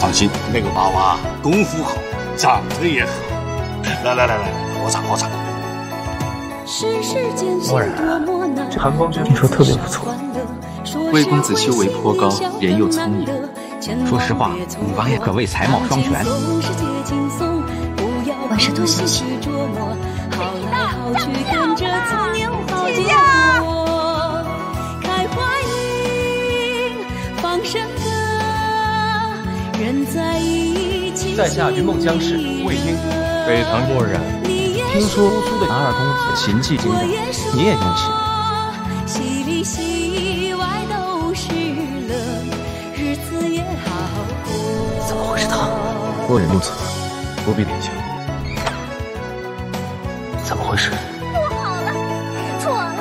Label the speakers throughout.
Speaker 1: 放心，那个娃娃功夫好，长得也好。来，喝茶。
Speaker 2: 默然，这韩光君听说特别不错。
Speaker 3: 魏公子修为颇高，人又聪明。说实话，武王爷可谓才貌双全。
Speaker 4: 万事都小心。
Speaker 5: 起驾！
Speaker 2: 在下云梦江氏魏婴，北唐默然。听说乌苏的男二公子琴技精湛，你也用琴？怎么会是他？默忍怒此，不必点笑。怎么回事？
Speaker 5: 不好了，错了！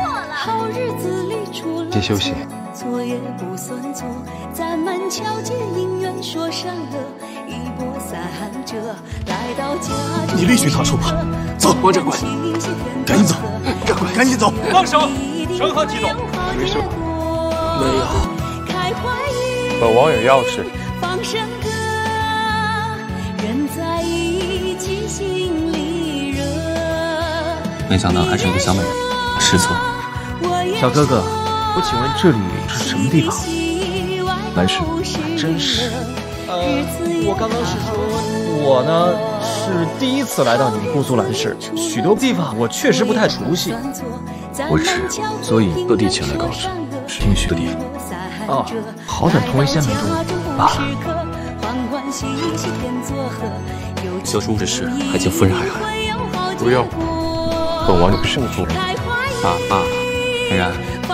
Speaker 2: 先休息。
Speaker 6: 错也不算错，咱们桥接姻缘说上了一波三折，来到家中。
Speaker 1: 你立即踏出吧，走，王掌柜，赶紧走，赶紧走，
Speaker 2: 放手，成何体统？
Speaker 1: 没事，没有。
Speaker 2: 本王有要事。
Speaker 3: 没想到还是一个小美人，失策。
Speaker 2: 小哥哥，我请问这里是什么地方？
Speaker 3: 蓝氏，
Speaker 2: 真是。我刚刚是说，我呢是第一次来到你们姑苏蓝氏，许多地方我确实不太熟悉。
Speaker 3: 我知，所以特地前来告知，是听许的地方。
Speaker 2: 哦，好歹同为仙门中罢了。
Speaker 3: 修书之事，还请夫人海涵。
Speaker 2: 不用，本王有圣夫人。
Speaker 3: 嫣然，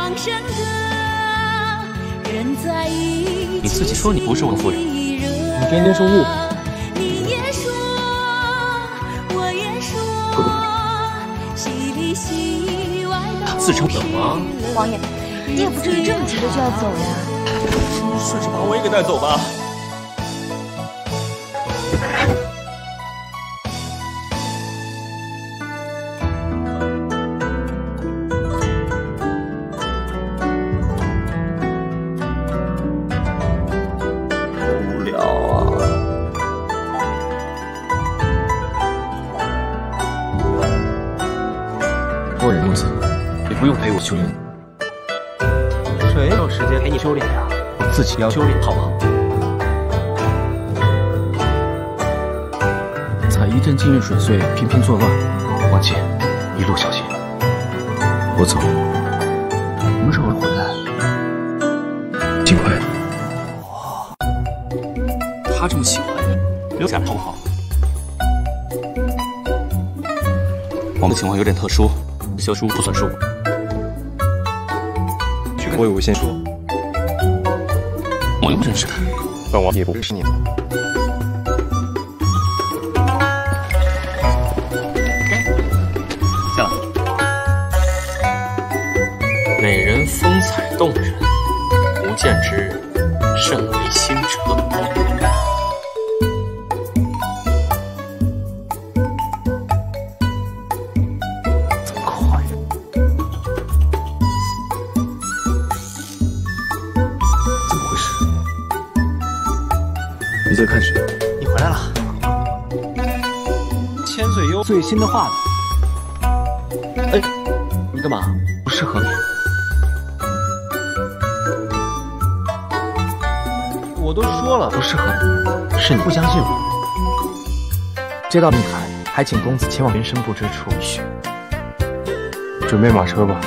Speaker 3: 你自己说你不是我夫人，
Speaker 2: 你天天说误会。
Speaker 3: 他自称本王。
Speaker 4: 王爷，你也不至于这么急着就要走呀。
Speaker 2: 顺势把我也给带走吧。
Speaker 3: 默忍怒此，你不用陪我修炼。
Speaker 2: 谁有时间陪你修炼呀？我自己要修炼，好不好？
Speaker 3: 才一阵今日水碎，频频作乱。王姐，一路小心。我走，什么时候回来？尽快。他这么喜欢你，留下来好不好？我们的情况有点特殊。修书不算数，
Speaker 2: 去跟魏无羡说，
Speaker 3: 我又不认识他，
Speaker 2: 本王也不认识你。
Speaker 3: 下来。美人风采动人，不见之日，甚为心折。你在看谁？
Speaker 2: 你回来了。千岁优最新的画呢？哎，你干嘛？
Speaker 3: 不适合你。
Speaker 2: 我都说了不适合你，是你不相信我。接到密函，还请公子前往人生不知处一叙。准备马车吧。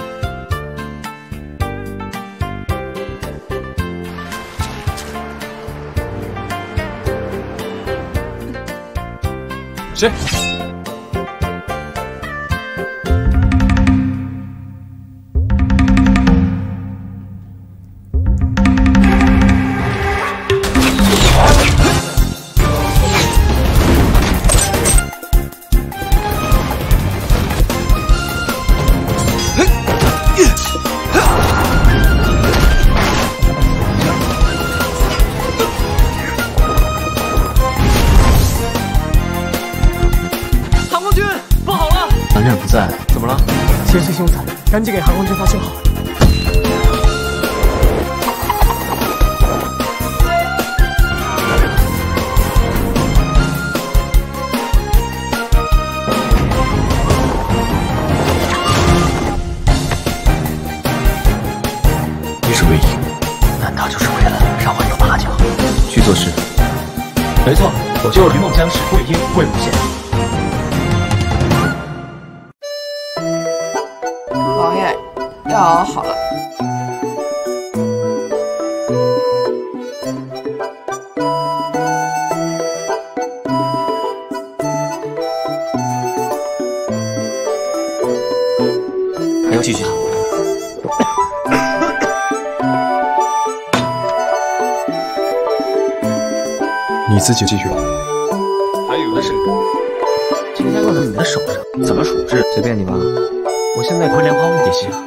Speaker 2: 谁？
Speaker 3: 南战不在，
Speaker 2: 怎么了？千岁凶残，赶紧给韩光君发信号。
Speaker 3: 做事。没错，我就是云梦江氏桂英桂母县。
Speaker 7: 王爷，药熬好了。
Speaker 3: 还要继续。
Speaker 2: 你自己继续。
Speaker 3: 还有的是，
Speaker 2: 今天落在你的手上，怎么处置随便你吧。我现在和莲花坞也行。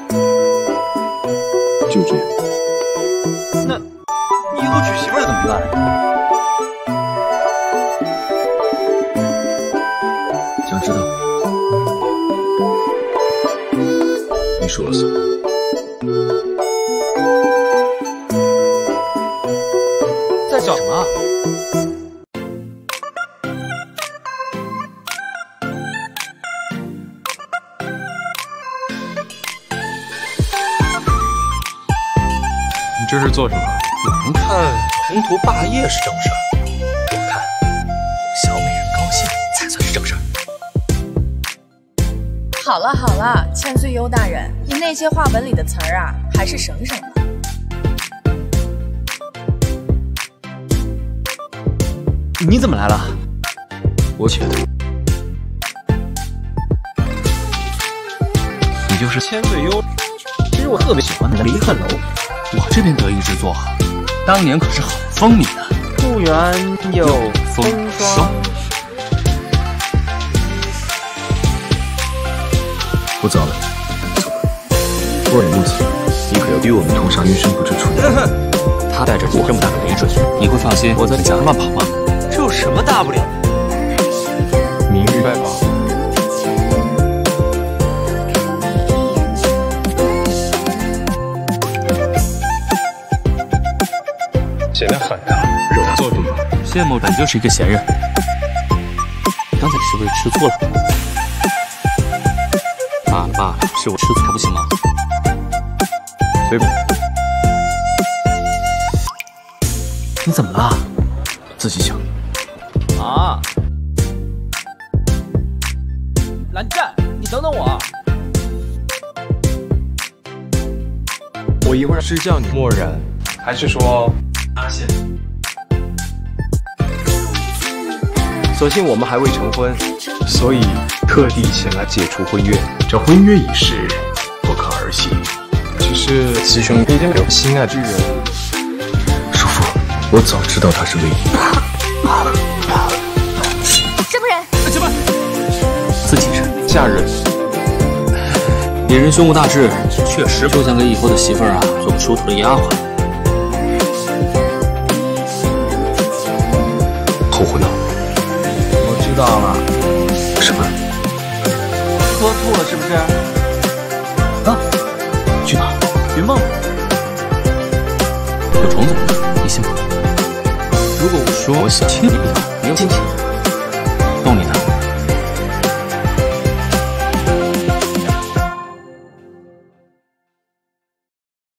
Speaker 3: 就这样。
Speaker 2: 那你以后娶媳妇儿怎么办？
Speaker 3: 想知道？你说了算。
Speaker 2: 在找什么？
Speaker 3: 你这是做什么？
Speaker 2: 有人看宏图霸业是正事儿，我看小美人高兴才算是正事儿。
Speaker 7: 好了好了，千岁优大人，你那些话本里的词儿啊，还是省省吧。
Speaker 2: 你怎么来了？
Speaker 3: 我觉得你就是
Speaker 2: 千岁优。其实我特别喜欢那个离恨楼，
Speaker 3: 我这边得意之作，当年可是很风靡的。
Speaker 2: 故园有风霜。
Speaker 3: 不早了，走吧。若忍怒此，你可要与我们同上云深不知处。
Speaker 2: 他带着我这么大个累赘，
Speaker 3: 你会放心我在你家乱跑吗？
Speaker 2: 这有什么大不了？明日拜访。
Speaker 3: 闲得很啊，惹他做什么？
Speaker 2: 谢某本就是一个闲人，刚才是不是吃醋了？罢了罢了，是我吃醋还不行吗？
Speaker 3: 随便。
Speaker 2: 你怎么了？
Speaker 3: 自己想。
Speaker 2: 啊！蓝湛，你等等我。
Speaker 8: 我一会儿是叫你漠然，还是说阿羡？所幸我们还未成婚，所以特地前来解除婚约。
Speaker 3: 这婚约已誓，不可儿戏。
Speaker 8: 只是师兄毕竟有心爱之人。
Speaker 3: 叔父，我早知道他是为你。
Speaker 5: 什么人？
Speaker 2: 前辈，自己人，
Speaker 8: 下人。
Speaker 2: 野人胸无大志，确实就想给以后的媳妇儿啊做个出头的丫鬟。
Speaker 3: 后悔了。
Speaker 2: 我知道了。
Speaker 3: 什么？
Speaker 2: 喝吐了是不是？
Speaker 3: 啊？去哪？
Speaker 2: 云梦。有虫子，你信不？如果我说我想亲你一口，你要亲亲。